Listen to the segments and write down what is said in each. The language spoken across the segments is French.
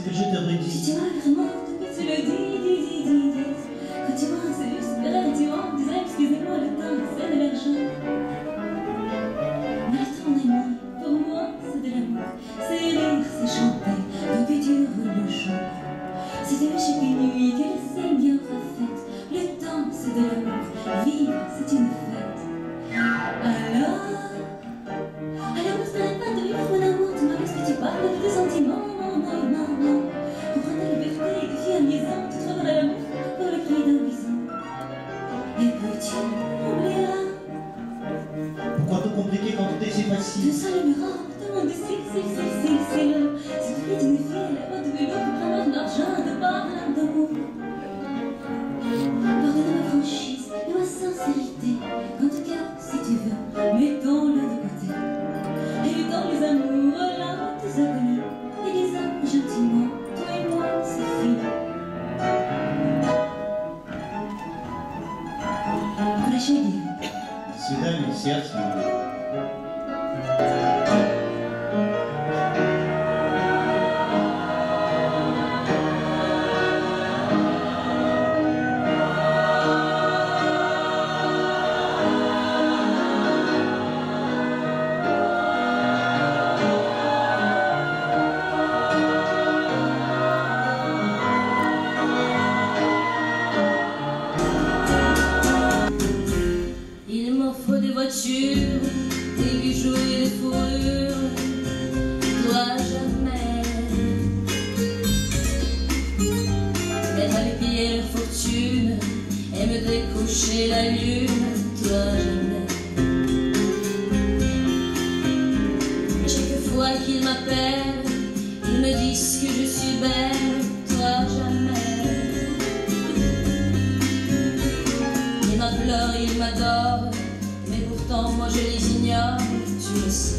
que je te redis. Si tu vois vraiment, tu le dis. Quand tu vois, c'est juste tu disais, excusez-moi, le temps, c'est de l'argent. Mais ton ami, pour moi, c'est de l'amour. C'est rire, c'est chanter, depuis tu roules le chant. C'est de chaque nuit que le Seigneur a faite. Le temps, c'est de l'amour. Vivre, c'est une fête. Alors, ne s'arrête pas de vivre, mon amour. Tu m'as que tu parles de tes sentiments. Non. Pour prendre la liberté et que tu es amusant, tu trouveras l'amour pour le cri d'un bison. Et puis tu oublieras. Pourquoi tout compliquer quand tout est si facile? Tout ça, le miracle, tout le monde est c'est là. C'est le prix d'une fille, la voix de vélo qui prend de l'argent, de part d'amour. Pardonne ma franchise et ma sincérité. En tout cas, si tu veux, mettons-le de côté. Et dans les amours, là, tes inconnus. Et les hommes gentiment, toi et moi, c'est fini. Прощай. До свидания, сердце мое. Des bijoux et des fourrures, toi jamais. Mettre à mes pieds leur fortune et me décrocher la lune, toi jamais. Chaque fois qu'ils m'appellent, ils me disent que je suis belle, toi jamais. Ils m'implorent, ils m'adorent. Pourtant, moi je les ignore, tu le sais.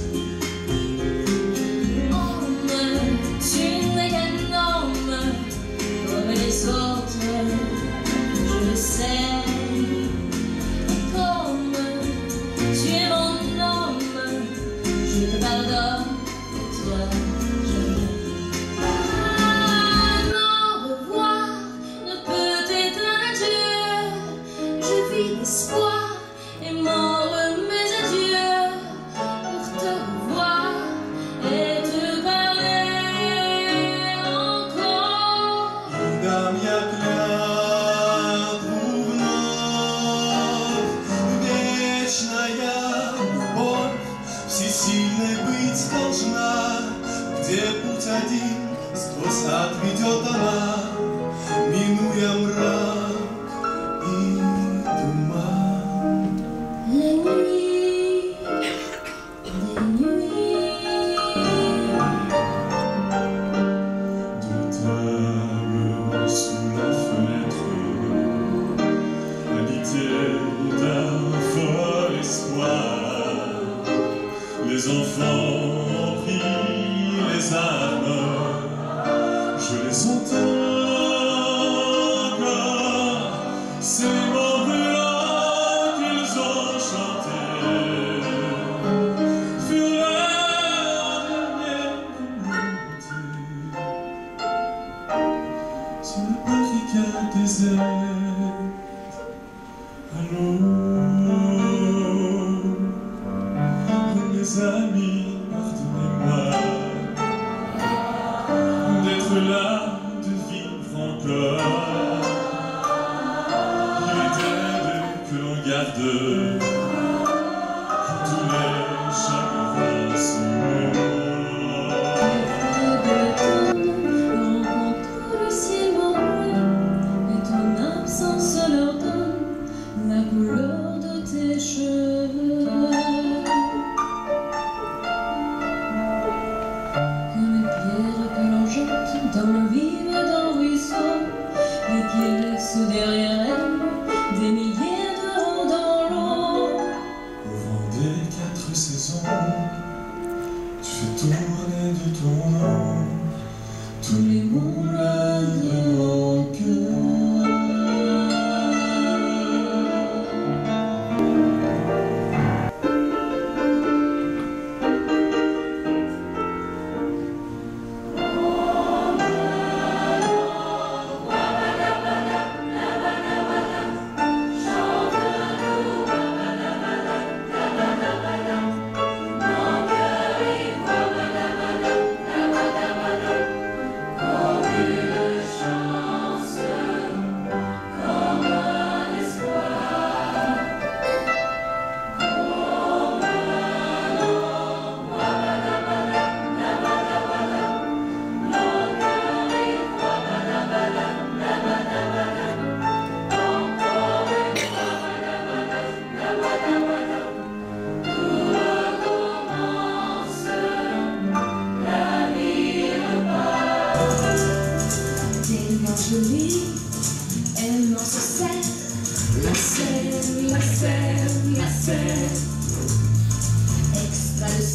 Homme, tu n'es qu'un homme, comme les autres, je le sais. Comme tu es mon homme, je te pardonne, et toi, jamais. Mon revoir ne peut être un adieu, je vis l'espoir et mon всесильной быть должна, где путь один сквозь ад ведет она, минуя мрак и туман. Les nuits, De table sous la fenêtre, habité d'un fol espoir. Les enfants ont pris les armes, je les entends encore, ces mots blancs qu'ils ont chantés, furent leur dernière volonté. Sur le barricade désert, allons. Mes amis, pardonnez-moi d'être là, de vivre encore. Il est aide que l'on garde quand tous les chagrins sont rencontre le ciel bleu, et ton absence leur donne la couleur de tes cheveux. Dans le vide d'un ruisseau, et qui laisse derrière elle des milliers de ronds dans l'eau. Au vent des 4 saisons, tu fais tourner de ton nom tous les moulins de mon cœur.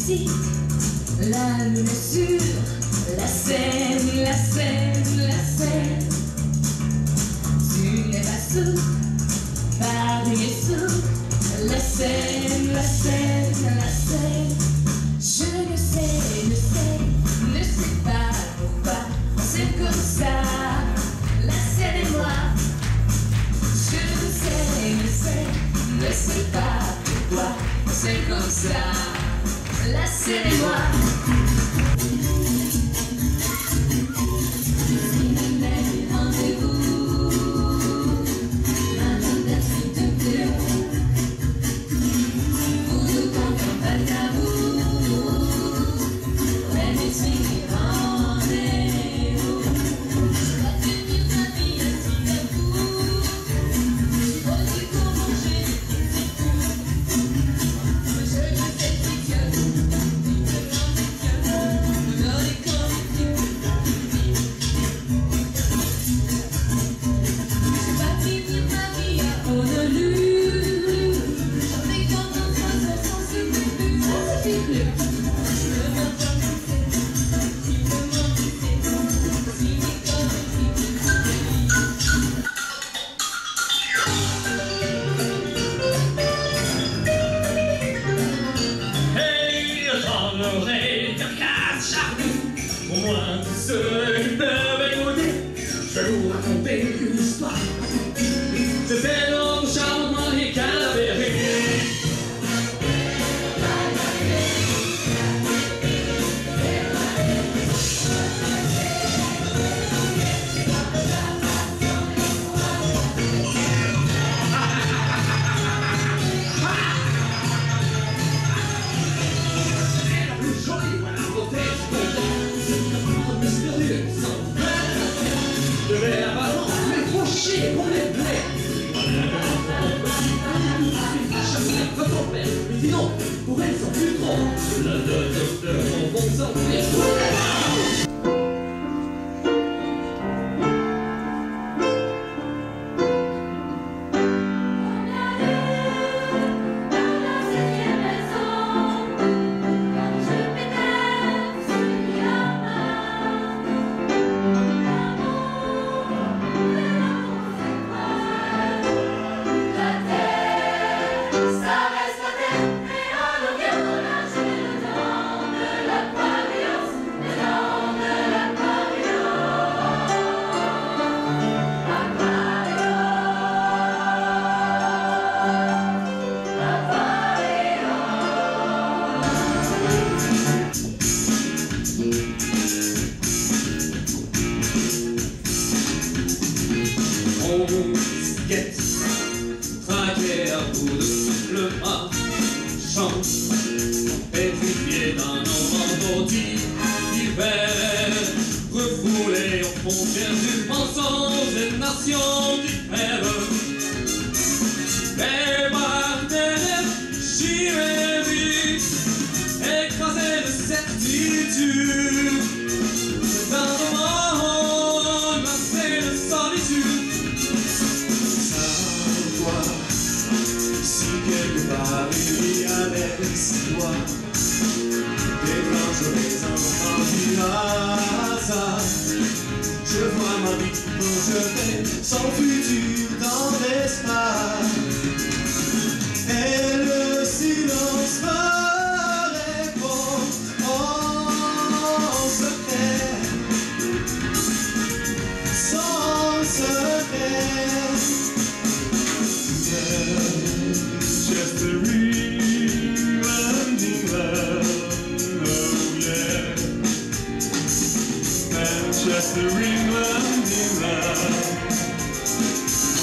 réussite. La lune sur la scène, la scène, la scène. Tu n'es pas sourd, Paris est sourd. La scène, la scène, la scène. Je ne sais pas pourquoi c'est comme ça. La scène et moi. Je ne sais pas pourquoi c'est comme ça. La scène et moi. Au moins ceux qui peuvent écouter, je vais vous raconter une histoire. C'était l'homme charmant et Calavéré. Sinon, pour elles sont plus trop. Le docteur en bon sortir. Traqué à bout de souffle marchand, pétrifié d'un envol d'hiver, refoulé aux frontières du mensonge des nations du rêve. Et par terre, chimérique, écrasé de certitude, d'un moment glacé de solitude. Si quelque part il y avait l'espoir, déclenche les enfants du hasard. Je vois ma vie projetée, son futur dans l'espace. Et le silence me répond en secret, sans secret. Just a real ending love, oh yeah. And just a real ending love.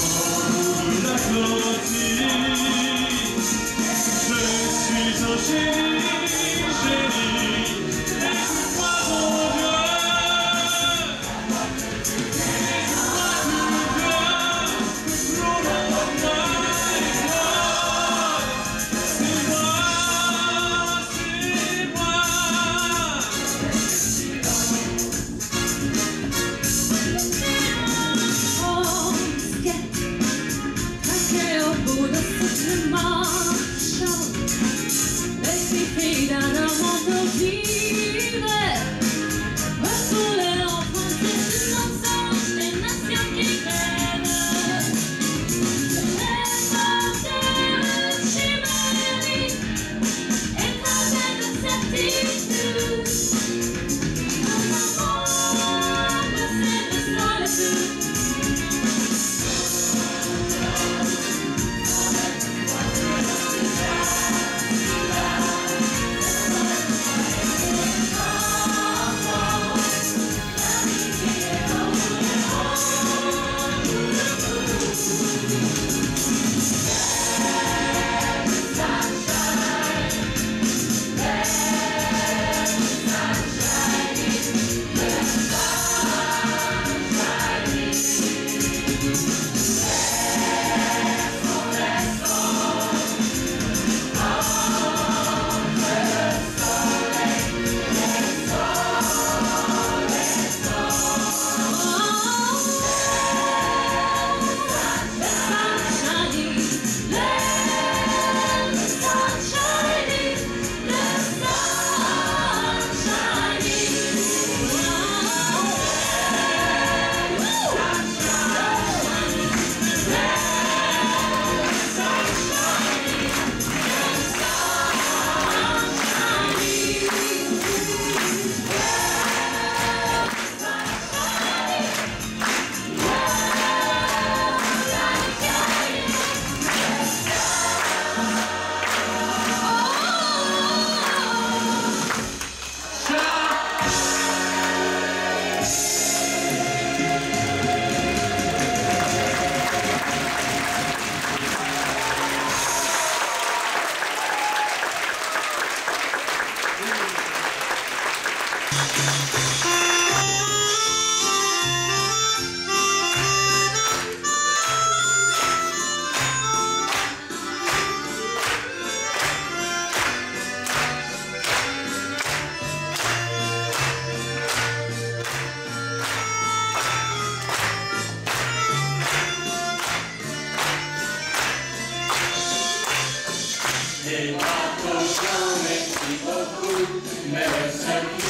Les bateaux, merci beaucoup, mais le seul